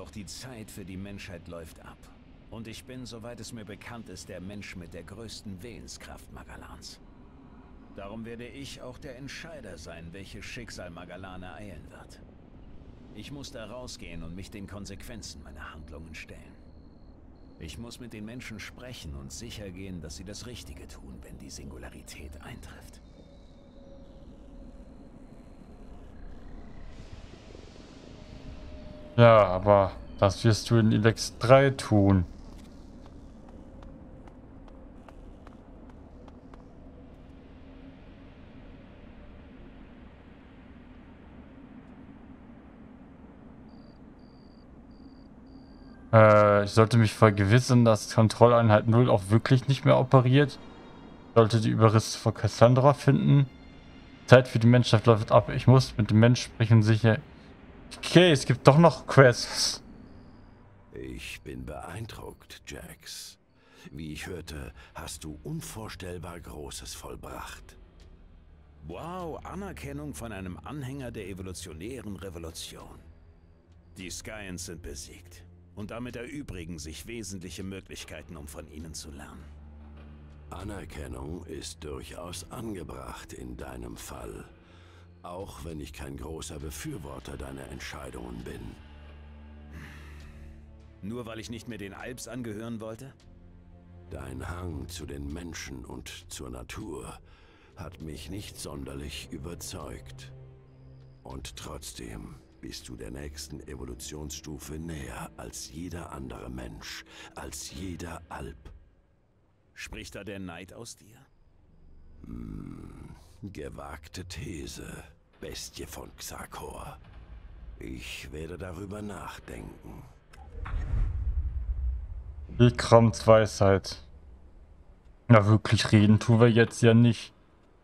Doch die Zeit für die Menschheit läuft ab. Und ich bin, soweit es mir bekannt ist, der Mensch mit der größten Willenskraft Magalans. Darum werde ich auch der Entscheider sein, welches Schicksal Magalan ereilen wird. Ich muss da rausgehen und mich den Konsequenzen meiner Handlungen stellen. Ich muss mit den Menschen sprechen und sicher gehen, dass sie das Richtige tun, wenn die Singularität eintrifft. Ja, aber das wirst du in Elex 3 tun. Ich sollte mich vergewissern, dass Kontrolleinheit 0 auch wirklich nicht mehr operiert. Sollte die Überreste von Cassandra finden. Zeit für die Menschheit läuft ab. Ich muss mit dem Mensch sprechen, sicher. Okay, es gibt doch noch Quests. Ich bin beeindruckt, Jax. Wie ich hörte, hast du unvorstellbar Großes vollbracht. Wow, Anerkennung von einem Anhänger der evolutionären Revolution. Die Skyans sind besiegt. Und damit erübrigen sich wesentliche Möglichkeiten, um von ihnen zu lernen. Anerkennung ist durchaus angebracht in deinem Fall. Auch wenn ich kein großer Befürworter deiner Entscheidungen bin. Nur weil ich nicht mehr den Alps angehören wollte? Dein Hang zu den Menschen und zur Natur hat mich nicht sonderlich überzeugt. Und trotzdem bist du der nächsten Evolutionsstufe näher als jeder andere Mensch, als jeder Alp. Spricht da der Neid aus dir? Gewagte These, Bestie von Xakor. Ich werde darüber nachdenken. Vikrams Weisheit. Na, wirklich reden tun wir jetzt ja nicht.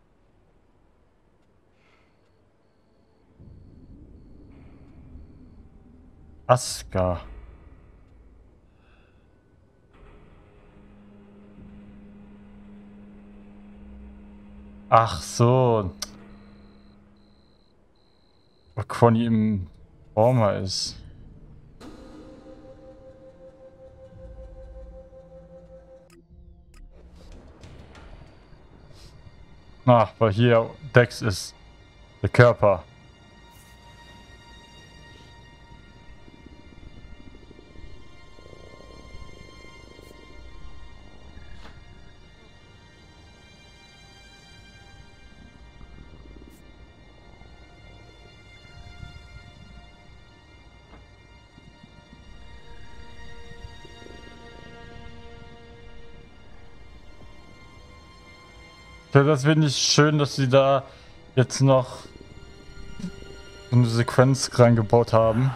Aska. Ach so. Weil Conny im Former ist. Ach, weil hier Dex ist. Der Körper. Ja, das finde ich schön, dass sie da jetzt noch so eine Sequenz reingebaut haben.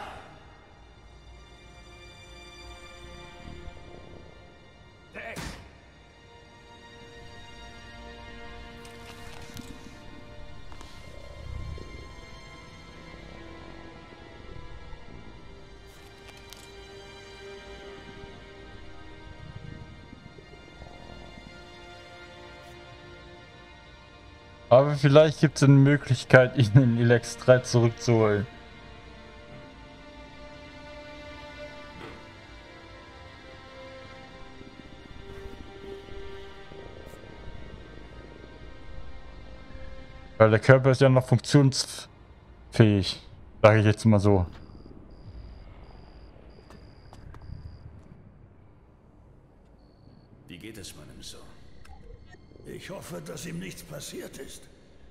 Aber vielleicht gibt es eine Möglichkeit, ihn in Elex 3 zurückzuholen. Weil der Körper ist ja noch funktionsfähig, sage ich jetzt mal so. Wie geht es meinem Sohn? Ich hoffe, dass ihm nichts passiert ist.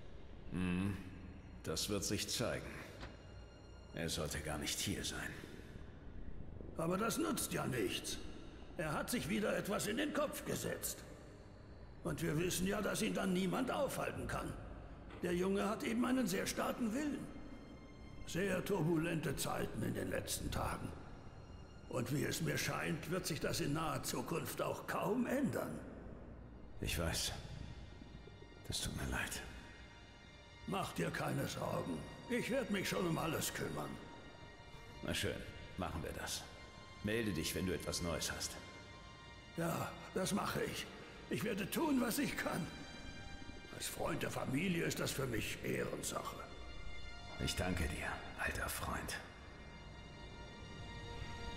Das wird sich zeigen. Er sollte gar nicht hier sein. Aber das nutzt ja nichts. Er hat sich wieder etwas in den Kopf gesetzt. Und wir wissen ja, dass ihn dann niemand aufhalten kann. Der Junge hat eben einen sehr starken Willen. Sehr turbulente Zeiten in den letzten Tagen. Und wie es mir scheint, wird sich das in naher Zukunft auch kaum ändern. Ich weiß. Das tut mir leid. Mach dir keine Sorgen. Ich werde mich schon um alles kümmern. Na schön, machen wir das. Melde dich, wenn du etwas Neues hast. Ja, das mache ich. Ich werde tun, was ich kann. Als Freund der Familie ist das für mich Ehrensache. Ich danke dir, alter Freund.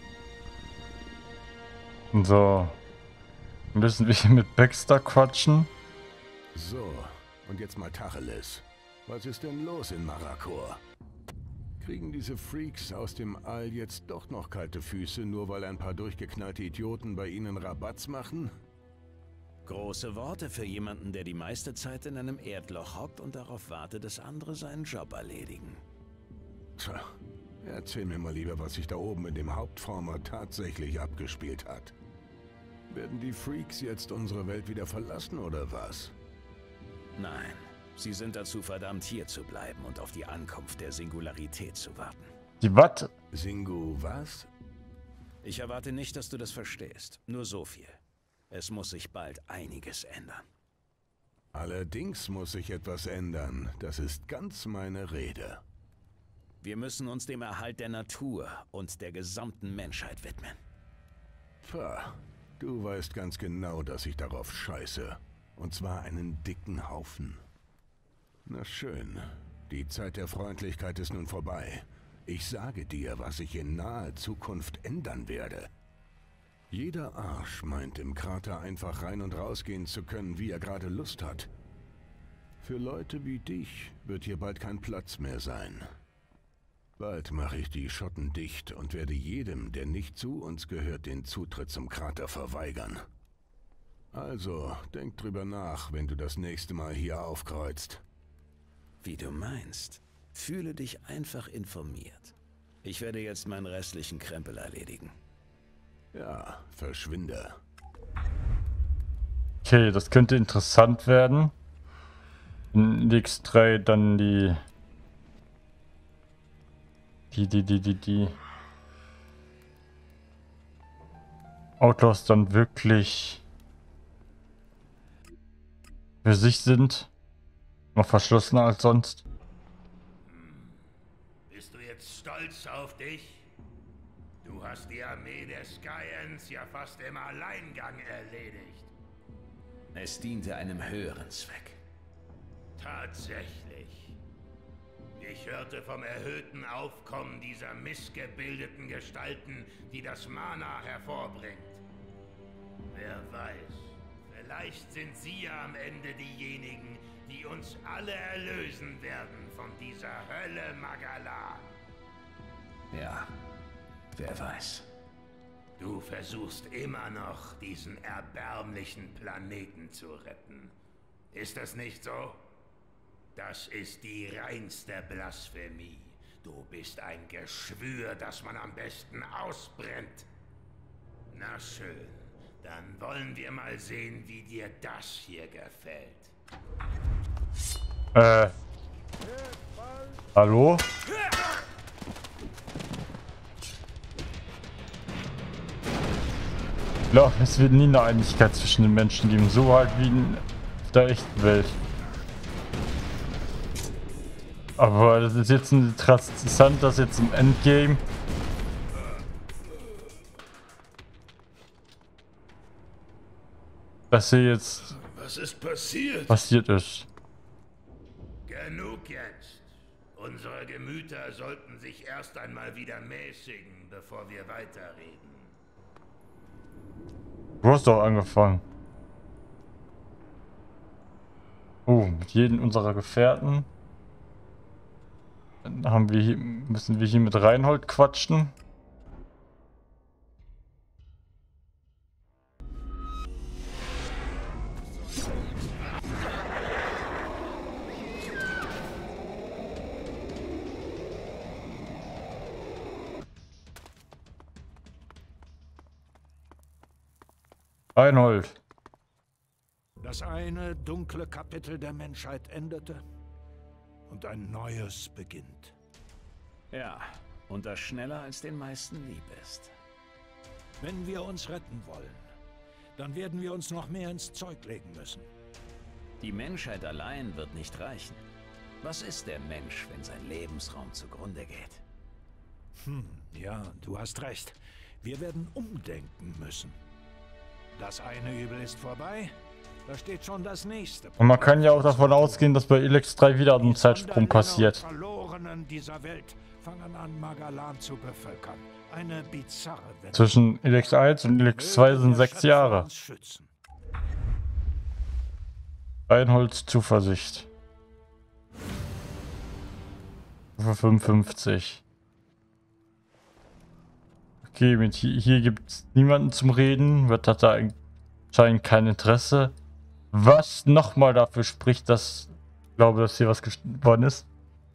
So. Müssen wir hier mit Baxter quatschen? So, und jetzt mal Tacheles. Was ist denn los in Marakor? Kriegen diese Freaks aus dem All jetzt doch noch kalte Füße, nur weil ein paar durchgeknallte Idioten bei ihnen Rabatz machen? Große Worte für jemanden, der die meiste Zeit in einem Erdloch hockt und darauf wartet, dass andere seinen Job erledigen. Tja, erzähl mir mal lieber, was sich da oben in dem Hauptformer tatsächlich abgespielt hat. Werden die Freaks jetzt unsere Welt wieder verlassen oder was? Nein, sie sind dazu verdammt, hier zu bleiben und auf die Ankunft der Singularität zu warten. Die was? Singu was? Ich erwarte nicht, dass du das verstehst. Nur so viel. Es muss sich bald einiges ändern. Allerdings muss sich etwas ändern. Das ist ganz meine Rede. Wir müssen uns dem Erhalt der Natur und der gesamten Menschheit widmen. Pah, du weißt ganz genau, dass ich darauf scheiße. Und zwar einen dicken Haufen. Na schön, die Zeit der Freundlichkeit ist nun vorbei. Ich sage dir, was ich in naher Zukunft ändern werde. Jeder Arsch meint im Krater einfach rein und rausgehen zu können, wie er gerade Lust hat. Für Leute wie dich wird hier bald kein Platz mehr sein. Bald mache ich die Schotten dicht und werde jedem, der nicht zu uns gehört, den Zutritt zum Krater verweigern. Also, denk drüber nach, wenn du das nächste Mal hier aufkreuzt. Wie du meinst. Fühle dich einfach informiert. Ich werde jetzt meinen restlichen Krempel erledigen. Ja, verschwinde. Okay, das könnte interessant werden. In X3 dann die Outlaws dann wirklich für sich sind. Noch verschlossener als sonst. Bist du jetzt stolz auf dich? Du hast die Armee der Skyans ja fast im Alleingang erledigt. Es diente einem höheren Zweck. Tatsächlich. Ich hörte vom erhöhten Aufkommen dieser missgebildeten Gestalten, die das Mana hervorbringt. Wer weiß, vielleicht sind sie ja am Ende diejenigen, die uns alle erlösen werden von dieser Hölle Magala. Ja, wer weiß. Du versuchst immer noch, diesen erbärmlichen Planeten zu retten. Ist das nicht so? Das ist die reinste Blasphemie. Du bist ein Geschwür, das man am besten ausbrennt. Na schön, dann wollen wir mal sehen, wie dir das hier gefällt. Hallo? Ja, es wird nie eine Einigkeit zwischen den Menschen geben, so halt wie in der echten Welt. Aber das ist jetzt interessant, dass jetzt im Endgame dass hier jetzt Was ist passiert? passiert ist. Genug jetzt. Unsere Gemüter sollten sich erst einmal wieder mäßigen, bevor wir weiterreden. Du hast doch angefangen. Oh, mit jedem unserer Gefährten. Dann haben wir hier, müssen wir hier mit Reinhold quatschen. Reinhold. Das eine dunkle Kapitel der Menschheit endete und ein neues beginnt. Ja, und das schneller als den meisten lieb ist. Wenn wir uns retten wollen, dann werden wir uns noch mehr ins Zeug legen müssen. Die Menschheit allein wird nicht reichen. Was ist der Mensch, wenn sein Lebensraum zugrunde geht? Ja, du hast recht. Wir werden umdenken müssen. Das eine Übel ist vorbei, Da steht schon das nächste. Und man kann ja auch davon ausgehen, dass bei Elex 3 wieder ein Zeitsprung passiert. Die Verlorenen dieser Welt fangen an, Magalan zu bevölkern. Eine bizarre Welt. Zwischen Elex 1 und Elex 2 sind 6 Jahre. Reinholds Zuversicht. Stufe 55. Okay, mit hier gibt es niemanden zum Reden. Wird hat da anscheinend kein Interesse. Was nochmal dafür spricht, dass ich glaube, dass hier was geworden ist.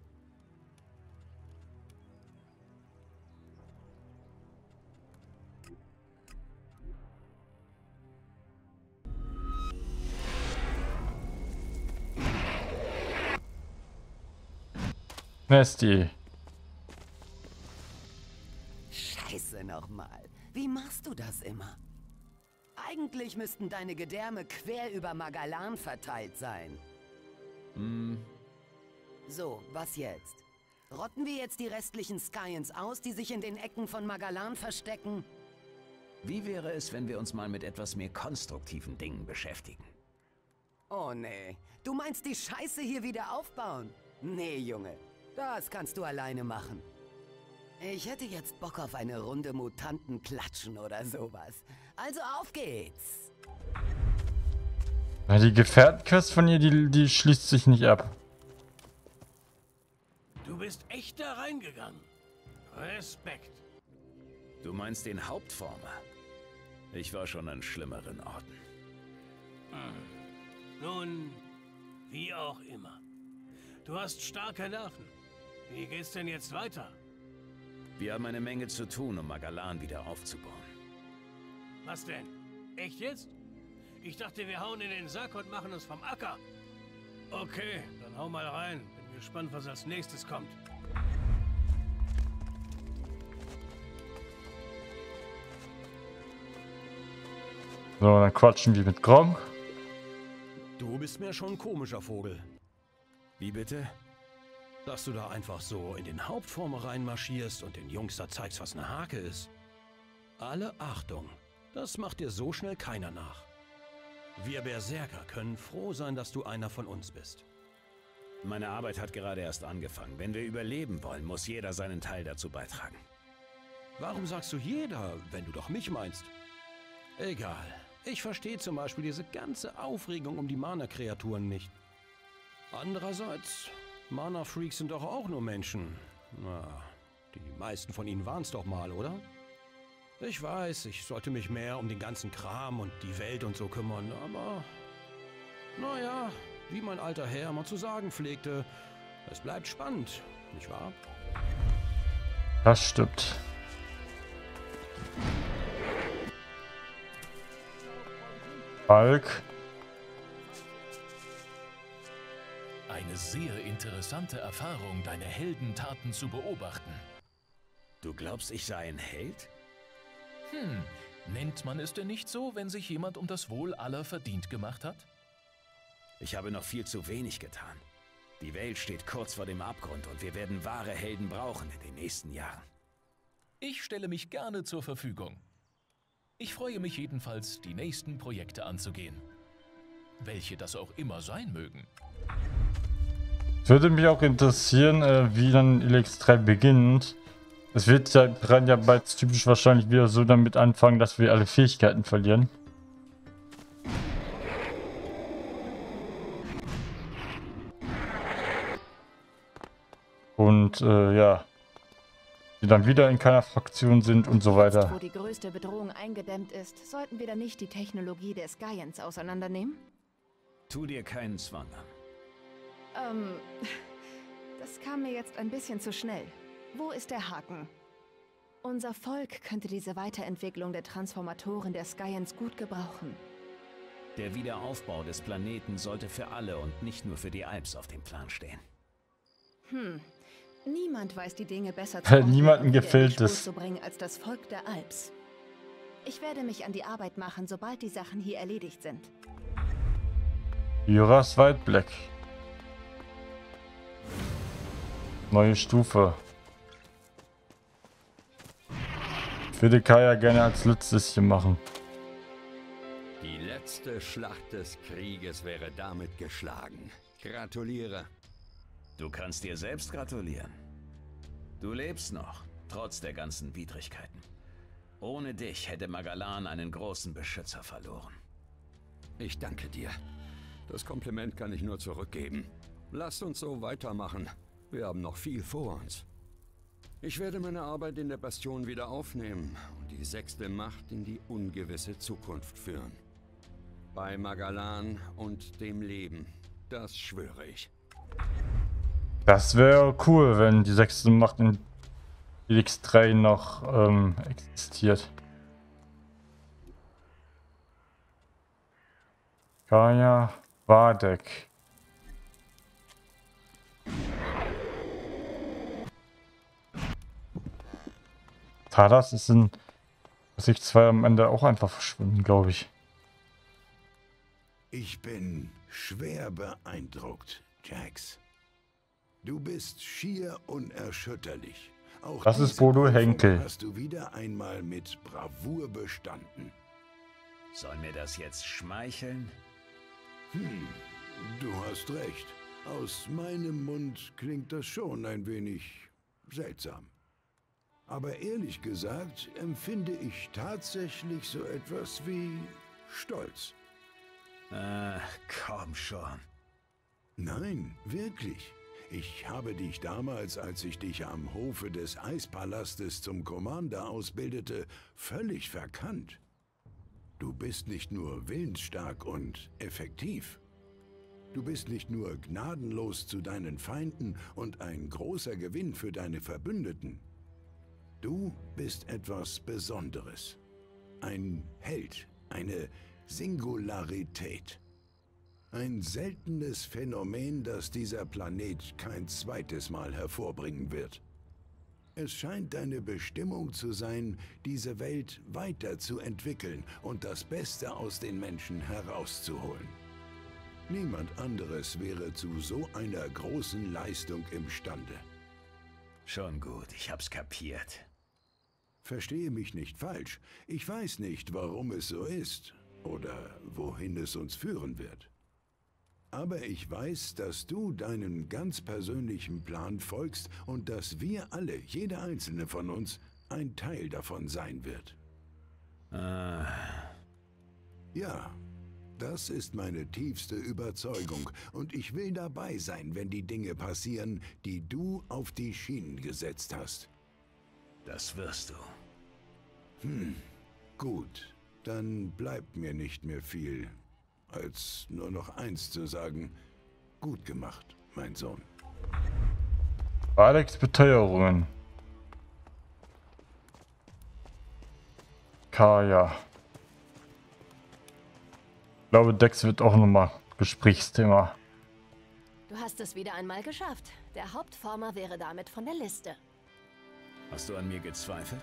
Nasty. Scheiße nochmal. Wie machst du das immer? Eigentlich müssten deine Gedärme quer über Magalan verteilt sein. So, was jetzt? Rotten wir jetzt die restlichen Skyans aus, die sich in den Ecken von Magalan verstecken? Wie wäre es, wenn wir uns mal mit etwas mehr konstruktiven Dingen beschäftigen? Oh nee, du meinst die Scheiße hier wieder aufbauen? Nee, Junge, das kannst du alleine machen. Ich hätte jetzt Bock auf eine Runde Mutanten klatschen oder sowas. Also auf geht's! Ja, die Gefährtenquest von ihr, die schließt sich nicht ab. Du bist echt da reingegangen. Respekt. Du meinst den Hauptformer? Ich war schon an schlimmeren Orten. Nun, wie auch immer. Du hast starke Nerven. Wie geht's denn jetzt weiter? Wir haben eine Menge zu tun, um Magalan wieder aufzubauen. Was denn? Echt jetzt? Ich dachte, wir hauen in den Sack und machen uns vom Acker. Okay, dann hau mal rein. Bin gespannt, was als nächstes kommt. So, dann quatschen wir mit Gronk. Du bist mir schon ein komischer Vogel. Wie bitte? Dass du da einfach so in den Hauptformer reinmarschierst und den Jungs da zeigst, was eine Hake ist. Alle Achtung, das macht dir so schnell keiner nach. Wir Berserker können froh sein, dass du einer von uns bist. Meine Arbeit hat gerade erst angefangen. Wenn wir überleben wollen, muss jeder seinen Teil dazu beitragen. Warum sagst du jeder, wenn du doch mich meinst? Egal. Ich verstehe zum Beispiel diese ganze Aufregung um die Mana-Kreaturen nicht. Andererseits, Mana-Freaks sind doch auch nur Menschen. Na, die meisten von ihnen waren es doch mal, oder? Ich weiß, ich sollte mich mehr um den ganzen Kram und die Welt und so kümmern, aber... Naja, wie mein alter Herr mal zu sagen pflegte, es bleibt spannend, nicht wahr? Das stimmt. Falk. Eine sehr interessante Erfahrung, deine Heldentaten zu beobachten. Du glaubst, ich sei ein Held? Nennt man es denn nicht so, wenn sich jemand um das Wohl aller verdient gemacht hat? Ich habe noch viel zu wenig getan. Die Welt steht kurz vor dem Abgrund und wir werden wahre Helden brauchen in den nächsten Jahren. Ich stelle mich gerne zur Verfügung. Ich freue mich jedenfalls, die nächsten Projekte anzugehen. Welche das auch immer sein mögen. Würde mich auch interessieren, wie dann Elex 3 beginnt. Es wird ja dran ja bald typisch wahrscheinlich wieder so damit anfangen, dass wir alle Fähigkeiten verlieren. Und ja, die dann wieder in keiner Fraktion sind und so weiter. Jetzt, wo die größte Bedrohung eingedämmt ist, sollten wir dann nicht die Technologie der Skyans auseinandernehmen? Tu dir keinen Zwang an. Das kam mir jetzt ein bisschen zu schnell. Wo ist der Haken? Unser Volk könnte diese Weiterentwicklung der Transformatoren der Skyans gut gebrauchen. Der Wiederaufbau des Planeten sollte für alle und nicht nur für die Alps auf dem Plan stehen. Niemand weiß die Dinge besser zu Niemandem gefällt es zu bringen als das Volk der Alps. Ich werde mich an die Arbeit machen, sobald die Sachen hier erledigt sind. Juras White-Black. Neue Stufe. Ich würde Kaya gerne als letztes hier machen. Die letzte Schlacht des Krieges wäre damit geschlagen. Gratuliere. Du kannst dir selbst gratulieren. Du lebst noch, trotz der ganzen Widrigkeiten. Ohne dich hätte Magalan einen großen Beschützer verloren. Ich danke dir. Das Kompliment kann ich nur zurückgeben. Lasst uns so weitermachen. Wir haben noch viel vor uns. Ich werde meine Arbeit in der Bastion wieder aufnehmen und die 6. Macht in die ungewisse Zukunft führen. Bei Magalan und dem Leben. Das schwöre ich. Das wäre cool, wenn die 6. Macht in Helix 3 noch existiert. Kaya Wadek. Tadas ist in Sicht 2 am Ende auch einfach verschwunden, glaube ich. Ich bin schwer beeindruckt, Jax. Du bist schier unerschütterlich. Auch das ist diese Bodo Prüfung Henkel. hast du wieder einmal mit Bravour bestanden. Soll mir das jetzt schmeicheln? Du hast recht. Aus meinem Mund klingt das schon ein wenig seltsam. Aber ehrlich gesagt empfinde ich tatsächlich so etwas wie Stolz. Komm schon. Nein, wirklich. Ich habe dich damals, als ich dich am Hofe des Eispalastes zum Commander ausbildete, völlig verkannt. Du bist nicht nur willensstark und effektiv. Du bist nicht nur gnadenlos zu deinen Feinden und ein großer Gewinn für deine Verbündeten. Du bist etwas Besonderes. Ein Held, eine Singularität. Ein seltenes Phänomen, das dieser Planet kein zweites Mal hervorbringen wird. Es scheint deine Bestimmung zu sein, diese Welt weiterzuentwickeln und das Beste aus den Menschen herauszuholen. Niemand anderes wäre zu so einer großen Leistung imstande. Schon gut, ich hab's kapiert. Verstehe mich nicht falsch. Ich weiß nicht, warum es so ist oder wohin es uns führen wird. Aber ich weiß, dass du deinen ganz persönlichen Plan folgst und dass wir alle, jeder einzelne von uns, ein Teil davon sein wird. Ja, das ist meine tiefste Überzeugung und ich will dabei sein, wenn die Dinge passieren, die du auf die Schienen gesetzt hast. Das wirst du. Gut, dann bleibt mir nicht mehr viel, als nur noch eins zu sagen. Gut gemacht, mein Sohn. Alex Beteuerungen. Kaya. Ich glaube, Dex wird auch nochmal Gesprächsthema. Du hast es wieder einmal geschafft. Der Hauptformer wäre damit von der Liste. Hast du an mir gezweifelt?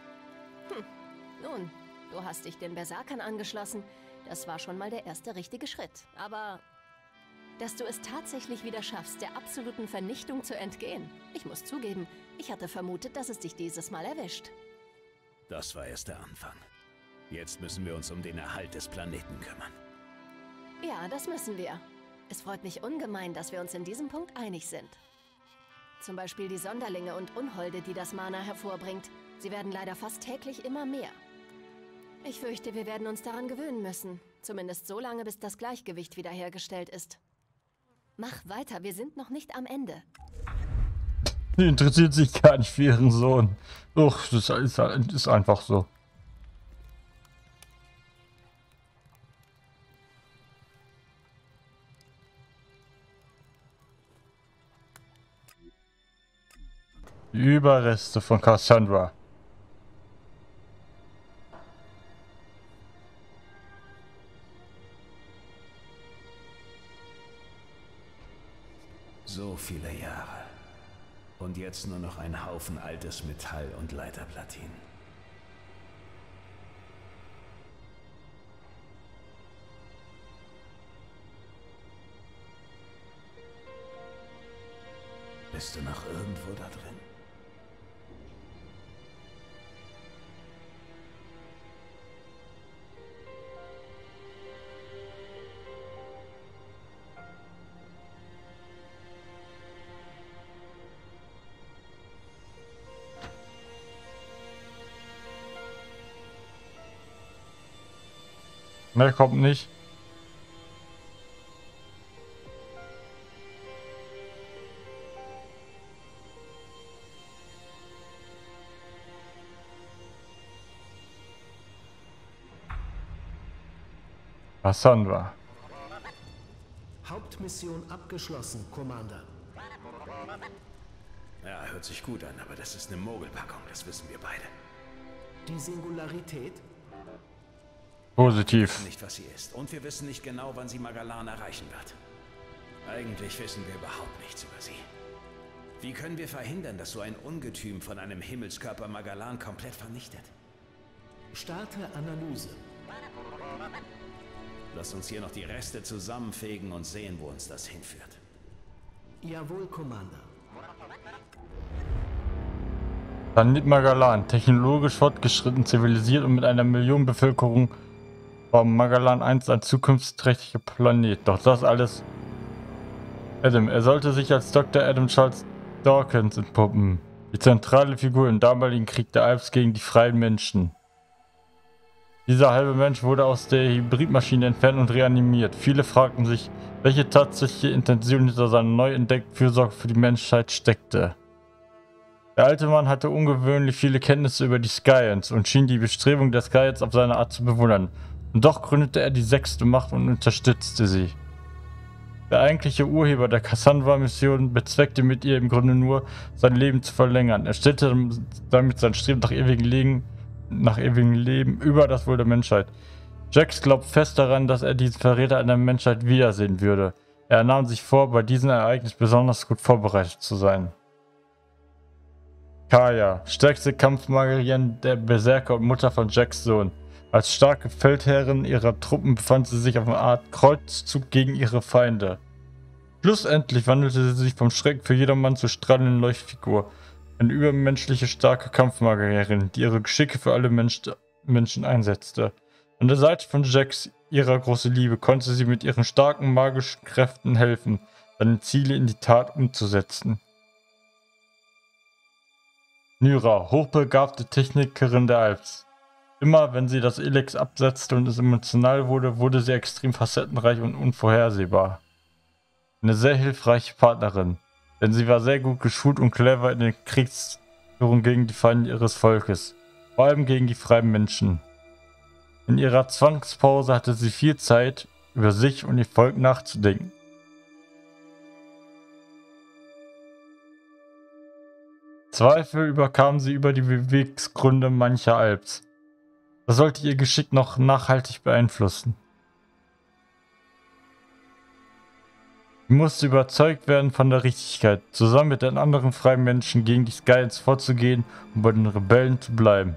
Nun, du hast dich den Berserkern angeschlossen. Das war schon mal der erste richtige Schritt. Aber dass du es tatsächlich wieder schaffst, der absoluten Vernichtung zu entgehen. Ich muss zugeben, ich hatte vermutet, dass es dich dieses Mal erwischt. Das war erst der Anfang. Jetzt müssen wir uns um den Erhalt des Planeten kümmern. Ja, das müssen wir. Es freut mich ungemein, dass wir uns in diesem Punkt einig sind. Zum Beispiel die Sonderlinge und Unholde, die das Mana hervorbringt. Sie werden leider fast täglich immer mehr. Ich fürchte, wir werden uns daran gewöhnen müssen. Zumindest so lange, bis das Gleichgewicht wiederhergestellt ist. Mach weiter, wir sind noch nicht am Ende. Die interessiert sich gar nicht für ihren Sohn. Uch, das ist einfach so. Die Überreste von Cassandra. So viele Jahre. Und jetzt nur noch ein Haufen altes Metall und Leiterplatinen. Bist du noch irgendwo da drin? Mehr kommt nicht. Cassandra. Hauptmission abgeschlossen, Commander. Ja, hört sich gut an, aber das ist eine Mogelpackung, das wissen wir beide. Die Singularität? Positiv. Wir wissen nicht, was sie ist. Und wir wissen nicht genau, wann sie Magalan erreichen wird. Eigentlich wissen wir überhaupt nichts über sie. Wie können wir verhindern, dass so ein Ungetüm von einem Himmelskörper Magalan komplett vernichtet? Starte Analyse. Lass uns hier noch die Reste zusammenfegen und sehen, wo uns das hinführt. Jawohl, Commander. Planet Magalan, technologisch fortgeschritten, zivilisiert und mit einer Millionenbevölkerung, war Magalan 1 ein zukunftsträchtiger Planet. Doch das alles... Adam, er sollte sich als Dr. Adam Charles Dawkins entpuppen. Die zentrale Figur im damaligen Krieg der Alps gegen die freien Menschen. Dieser halbe Mensch wurde aus der Hybridmaschine entfernt und reanimiert. Viele fragten sich, welche tatsächliche Intention hinter seiner neu entdeckten Fürsorge für die Menschheit steckte. Der alte Mann hatte ungewöhnlich viele Kenntnisse über die Skyans und schien die Bestrebungen der Skyans auf seine Art zu bewundern. Und doch gründete er die 6. Macht und unterstützte sie. Der eigentliche Urheber der Cassandra-Mission bezweckte mit ihr im Grunde nur, sein Leben zu verlängern. Er stellte damit sein Streben nach ewigem Leben über das Wohl der Menschheit. Jax glaubt fest daran, dass er diesen Verräter an der Menschheit wiedersehen würde. Er nahm sich vor, bei diesem Ereignis besonders gut vorbereitet zu sein. Kaya, stärkste Kampfmagierin der Berserker und Mutter von Jax Sohn. Als starke Feldherrin ihrer Truppen befand sie sich auf einer Art Kreuzzug gegen ihre Feinde. Schlussendlich wandelte sie sich vom Schrecken für jedermann zur strahlenden Leuchtfigur. Eine übermenschliche starke Kampfmagierin, die ihre Geschicke für alle Menschen einsetzte. An der Seite von Jax, ihrer große Liebe, konnte sie mit ihren starken magischen Kräften helfen, seine Ziele in die Tat umzusetzen. Nyra, hochbegabte Technikerin der Alps. Immer wenn sie das Elex absetzte und es emotional wurde, wurde sie extrem facettenreich und unvorhersehbar. Eine sehr hilfreiche Partnerin, denn sie war sehr gut geschult und clever in der Kriegsführung gegen die Feinde ihres Volkes, vor allem gegen die freien Menschen. In ihrer Zwangspause hatte sie viel Zeit, über sich und ihr Volk nachzudenken. Zweifel überkamen sie über die Beweggründe mancher Alps. Das sollte ihr Geschick noch nachhaltig beeinflussen. Sie musste überzeugt werden von der Richtigkeit, zusammen mit den anderen freien Menschen gegen die Skyans vorzugehen und bei den Rebellen zu bleiben.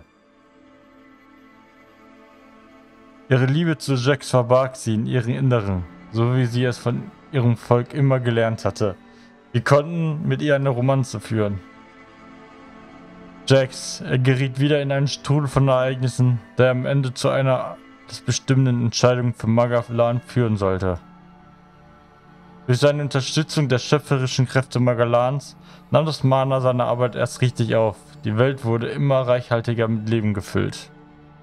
Ihre Liebe zu Jax verbarg sie in ihrem Inneren, so wie sie es von ihrem Volk immer gelernt hatte. Sie konnten mit ihr eine Romanze führen. Jax, er geriet wieder in einen Strudel von Ereignissen, der am Ende zu einer des bestimmenden Entscheidung für Magalan führen sollte. Durch seine Unterstützung der schöpferischen Kräfte Magalans nahm das Mana seine Arbeit erst richtig auf. Die Welt wurde immer reichhaltiger mit Leben gefüllt.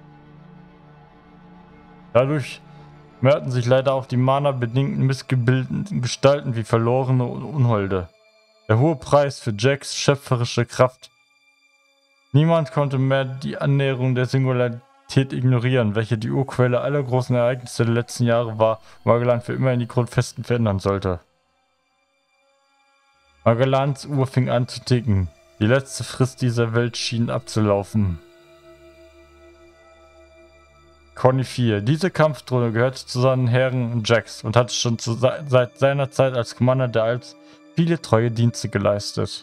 Dadurch mehrten sich leider auch die Mana-bedingten missgebildeten Gestalten wie Verlorene und Unholde. Der hohe Preis für Jax' schöpferische Kraft. Niemand konnte mehr die Annäherung der Singularität ignorieren, welche die Urquelle aller großen Ereignisse der letzten Jahre war und Magalan für immer in die Grundfesten verändern sollte. Magalans Uhr fing an zu ticken. Die letzte Frist dieser Welt schien abzulaufen. Conny 4. Diese Kampfdrohne gehörte zu seinen Herren Jax und hatte schon seit seiner Zeit als Commander der Alps viele treue Dienste geleistet.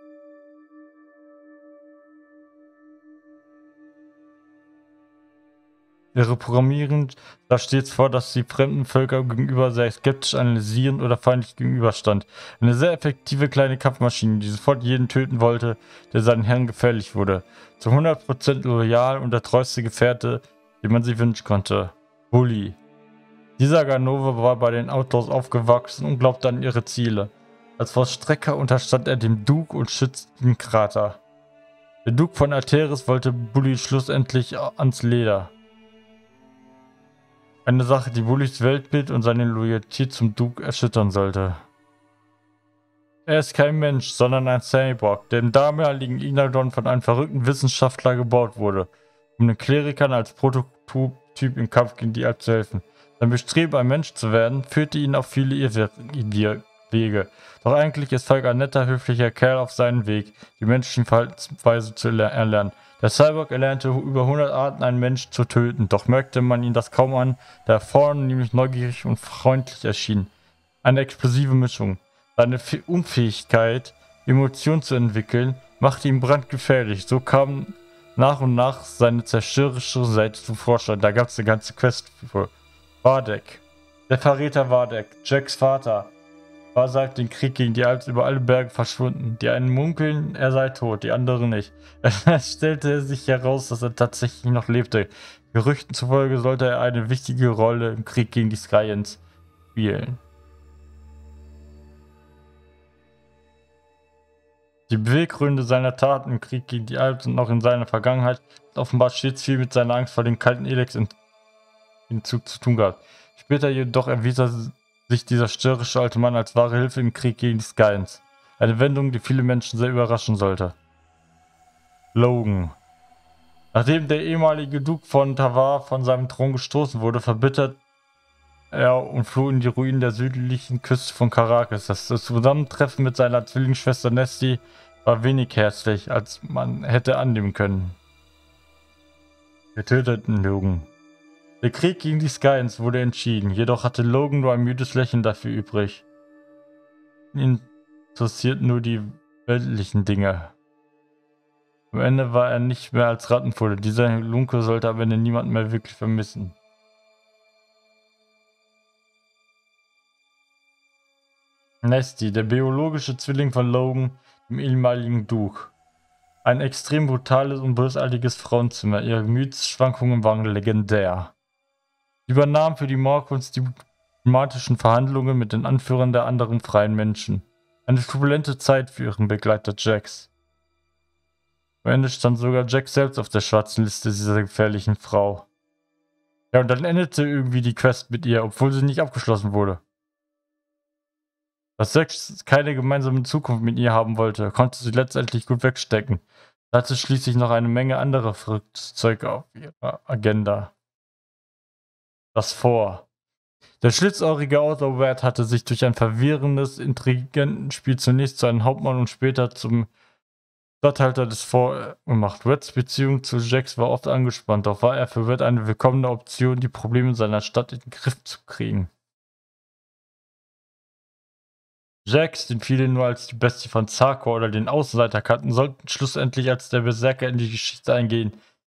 Ihre Programmierung sah stets vor, dass sie fremden Völkern gegenüber sehr skeptisch analysieren oder feindlich gegenüberstand. Eine sehr effektive kleine Kampfmaschine, die sofort jeden töten wollte, der seinen Herrn gefährlich wurde. Zu 100% loyal und der treueste Gefährte, den man sich wünschen konnte. Bully. Dieser Ganove war bei den Outlaws aufgewachsen und glaubte an ihre Ziele. Als Vollstrecker unterstand er dem Duke und schützte den Krater. Der Duke von Alteris wollte Bully schlussendlich ans Leder. Eine Sache, die Wullys Weltbild und seine Loyalität zum Duke erschüttern sollte. Er ist kein Mensch, sondern ein Cyborg, der im damaligen Inadon von einem verrückten Wissenschaftler gebaut wurde, um den Klerikern als Prototyp im Kampf gegen die Alp zu helfen. Sein Bestreben, ein Mensch zu werden, führte ihn auf viele Wege. Doch eigentlich ist Falk ein netter, höflicher Kerl auf seinem Weg, die menschliche Verhaltensweise zu erlernen. Der Cyborg erlernte über 100 Arten, einen Menschen zu töten, doch merkte man ihn das kaum an, da er vorne nämlich neugierig und freundlich erschien. Eine explosive Mischung. Seine Unfähigkeit, Emotionen zu entwickeln, machte ihn brandgefährlich. So kam nach und nach seine zerstörerische Seite zum Vorschein. Da gab es eine ganze Quest für Vardek. Der Verräter Vardek, Jacks Vater, war seit dem Krieg gegen die Alps über alle Berge verschwunden. Die einen munkeln, er sei tot, die anderen nicht. Es stellte sich heraus, dass er tatsächlich noch lebte. Gerüchten zufolge sollte er eine wichtige Rolle im Krieg gegen die Skyans spielen. Die Beweggründe seiner Taten im Krieg gegen die Alps und auch in seiner Vergangenheit hat offenbar stets viel mit seiner Angst vor dem kalten Elex zu tun gehabt. Später jedoch erwies sich dieser störrische alte Mann als wahre Hilfe im Krieg gegen die Skyans. Eine Wendung, die viele Menschen sehr überraschen sollte. Logan. Nachdem der ehemalige Duke von Tavar von seinem Thron gestoßen wurde, verbittert er und floh in die Ruinen der südlichen Küste von Caracas. Das Zusammentreffen mit seiner Zwillingsschwester Nesty war wenig herzlich, als man hätte annehmen können. Wir töteten Logan. Der Krieg gegen die Skyans wurde entschieden, jedoch hatte Logan nur ein müdes Lächeln dafür übrig. Ihn interessierten nur die weltlichen Dinge. Am Ende war er nicht mehr als Rattenpfulle. Dieser Lunke sollte am Ende niemanden mehr wirklich vermissen. Nesty, der biologische Zwilling von Logan, dem ehemaligen Duke. Ein extrem brutales und bösartiges Frauenzimmer. Ihre Gemütsschwankungen waren legendär. Sie übernahm für die Morkunst die diplomatischen Verhandlungen mit den Anführern der anderen freien Menschen. Eine turbulente Zeit für ihren Begleiter Jax. Am Ende stand sogar Jax selbst auf der schwarzen Liste dieser gefährlichen Frau. Ja, und dann endete irgendwie die Quest mit ihr, obwohl sie nicht abgeschlossen wurde. Dass Jax keine gemeinsame Zukunft mit ihr haben wollte, konnte sie letztendlich gut wegstecken. Sie hatte schließlich noch eine Menge anderer verrücktes Zeug auf ihrer Agenda. Das Vor. Der schlitzohrige Arthur Ward hatte sich durch ein verwirrendes Intrigentenspiel zunächst zu einem Hauptmann und später zum Statthalter des Vor gemacht. Wards Beziehung zu Jax war oft angespannt, doch war er für Ward eine willkommene Option, die Probleme seiner Stadt in den Griff zu kriegen. Jax, den viele nur als die Bestie von Zarkor oder den Außenseiter kannten, sollten schlussendlich als der Berserker in die Geschichte eingehen,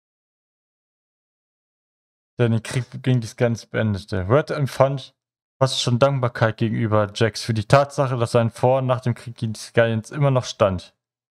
der den Krieg gegen die Skyans beendete. Ward empfand fast schon Dankbarkeit gegenüber Jax für die Tatsache, dass sein Vor- und nach dem Krieg gegen die Skyans immer noch stand.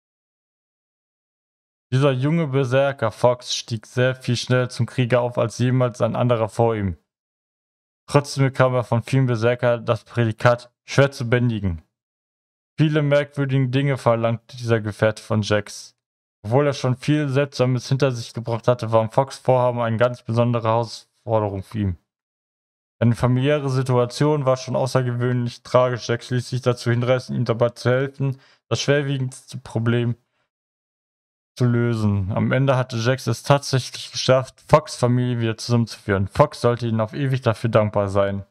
Dieser junge Berserker Fox stieg sehr viel schneller zum Krieger auf als jemals ein anderer vor ihm. Trotzdem bekam er von vielen Berserkern das Prädikat schwer zu bändigen. Viele merkwürdige Dinge verlangte dieser Gefährte von Jax. Obwohl er schon viel Seltsames hinter sich gebracht hatte, waren Fox' Vorhaben eine ganz besondere Herausforderung für ihn. Seine familiäre Situation war schon außergewöhnlich tragisch. Jax ließ sich dazu hinreißen, ihm dabei zu helfen, das schwerwiegendste Problem zu lösen. Am Ende hatte Jax es tatsächlich geschafft, Fox' Familie wieder zusammenzuführen. Fox sollte ihnen auf ewig dafür dankbar sein.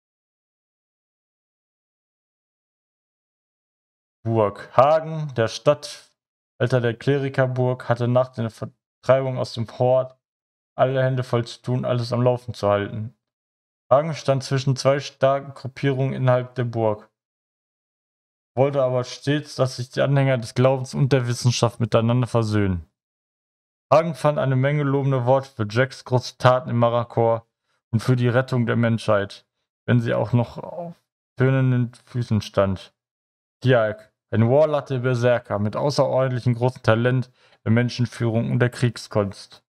Burg. Hagen, der Statthalter der Klerikerburg, hatte nach der Vertreibung aus dem Hort alle Hände voll zu tun, alles am Laufen zu halten. Hagen stand zwischen zwei starken Gruppierungen innerhalb der Burg, wollte aber stets, dass sich die Anhänger des Glaubens und der Wissenschaft miteinander versöhnen. Hagen fand eine Menge lobende Worte für Jax' große Taten im Maracor und für die Rettung der Menschheit, wenn sie auch noch auf tönenden Füßen stand. Tialk, ein Warlatte Berserker mit außerordentlichem großem Talent der Menschenführung und der Kriegskunst.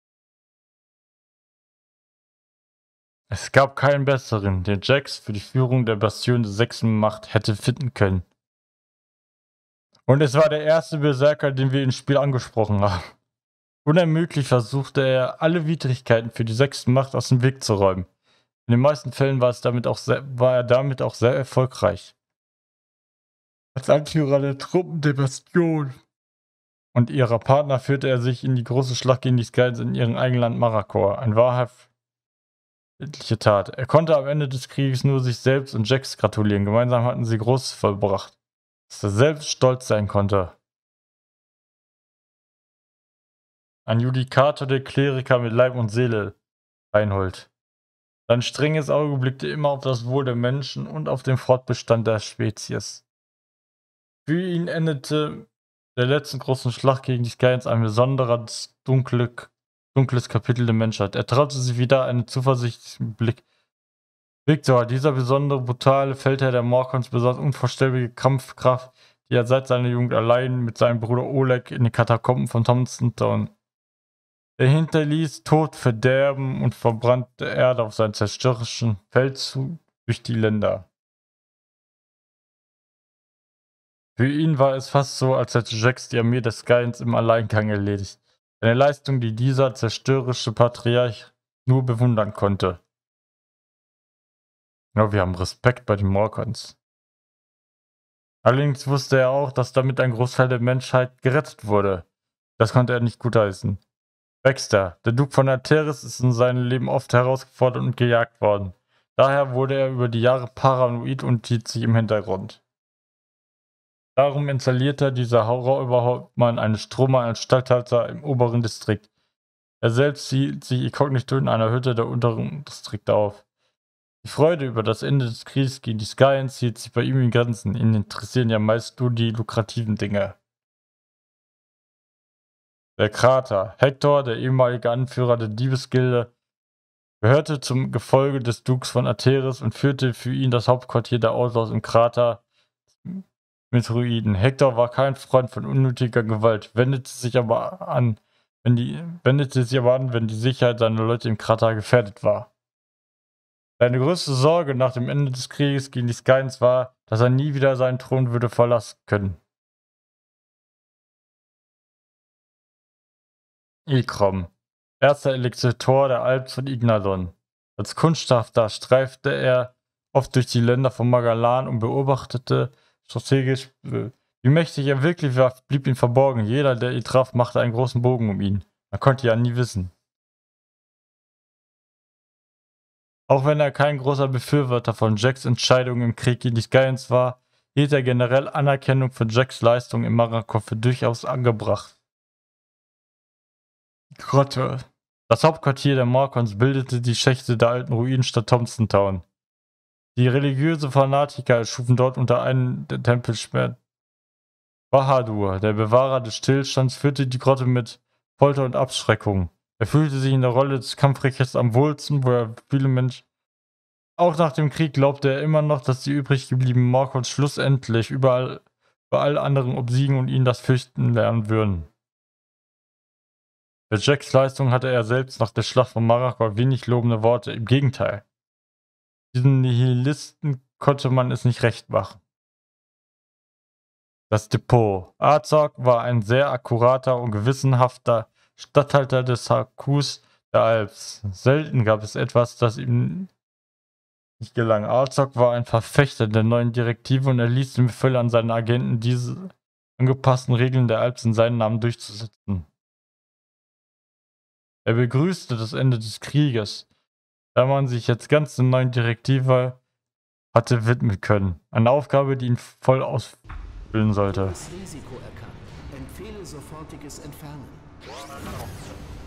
Es gab keinen besseren, den Jax für die Führung der Bastion der 6. Macht hätte finden können. Und es war der erste Berserker, den wir im Spiel angesprochen haben. Unermüdlich versuchte er, alle Widrigkeiten für die 6. Macht aus dem Weg zu räumen. In den meisten Fällen war er damit auch sehr erfolgreich. Als Anführer der Truppen der Bastion und ihrer Partner führte er sich in die große Schlacht gegen die Skyans in ihrem eigenen Land Maracor. Eine wahrhaft friedliche Tat. Er konnte am Ende des Krieges nur sich selbst und Jax gratulieren. Gemeinsam hatten sie Großes vollbracht, dass er selbst stolz sein konnte. Ein Judikator der Kleriker mit Leib und Seele, Reinhold. Sein strenges Auge blickte immer auf das Wohl der Menschen und auf den Fortbestand der Spezies. Für ihn endete der letzten großen Schlacht gegen die Skyans ein besonderes dunkles Kapitel der Menschheit. Er traute sich wieder einen zuversichtlichen Blick. Victor, dieser besondere, brutale Feldherr der Morkons, besaß unvorstellbare Kampfkraft, die er seit seiner Jugend allein mit seinem Bruder Oleg in den Katakomben von Thompson Town. Er hinterließ Tod, Verderben und verbrannte Erde auf seinem zerstörerischen Feldzug durch die Länder. Für ihn war es fast so, als hätte Jax die Armee des Skyans im Alleingang erledigt. Eine Leistung, die dieser zerstörerische Patriarch nur bewundern konnte. Ja, wir haben Respekt bei den Morkons. Allerdings wusste er auch, dass damit ein Großteil der Menschheit gerettet wurde. Das konnte er nicht gutheißen. Baxter, der Duke von Ateris, ist in seinem Leben oft herausgefordert und gejagt worden. Daher wurde er über die Jahre paranoid und hielt sich im Hintergrund. Darum installierte dieser Horrorüberhauptmann eine Strohmann als Statthalter im oberen Distrikt. Er selbst hielt sich inkognito in einer Hütte der unteren Distrikte auf. Die Freude über das Ende des Krieges gegen die Skyans hielt sich bei ihm in Grenzen. Ihn interessieren ja meist nur die lukrativen Dinge. Der Krater. Hector, der ehemalige Anführer der Diebesgilde, gehörte zum Gefolge des Dukes von Ateris und führte für ihn das Hauptquartier der Outlaws im Krater mit Ruinen. Hector war kein Freund von unnötiger Gewalt, wendete sich aber an, wenn die Sicherheit seiner Leute im Krater gefährdet war. Seine größte Sorge nach dem Ende des Krieges gegen die Skyans war, dass er nie wieder seinen Thron würde verlassen können. Ikrom, erster Elixator der Alps von Ignadon. Als Kundschafter streifte er oft durch die Länder von Magalan und beobachtete strategisch, wie mächtig er wirklich war, blieb ihm verborgen. Jeder, der ihn traf, machte einen großen Bogen um ihn. Man konnte ja nie wissen. Auch wenn er kein großer Befürworter von Jax' Entscheidungen im Krieg gegen die Skyans war, hielt er generell Anerkennung für Jax' Leistung im Maracor für durchaus angebracht. Grotte. Das Hauptquartier der Morkons bildete die Schächte der alten Ruinenstadt Thompson Town. Die religiöse Fanatiker erschufen dort unter einem der Tempelschwert. Bahadur, der Bewahrer des Stillstands, führte die Grotte mit Folter und Abschreckung. Er fühlte sich in der Rolle des Kampfrichters am wohlsten, wo er viele Menschen... Auch nach dem Krieg glaubte er immer noch, dass die übrig gebliebenen Morkons schlussendlich über alle anderen obsiegen und ihnen das Fürchten lernen würden. Für Jax' Leistung hatte er selbst nach der Schlacht von Maracor wenig lobende Worte, im Gegenteil. Diesen Nihilisten konnte man es nicht recht machen. Das Depot. Azog war ein sehr akkurater und gewissenhafter Statthalter des Hakus der Alps. Selten gab es etwas, das ihm nicht gelang. Azog war ein Verfechter der neuen Direktive und erließ den Befehl an seine Agenten, diese angepassten Regeln der Alps in seinen Namen durchzusetzen. Er begrüßte das Ende des Krieges, da man sich jetzt ganz der neuen Direktive hatte widmen können. Eine Aufgabe, die ihn voll ausfüllen sollte. Das Risiko erkannt. Empfehle sofortiges Entfernen.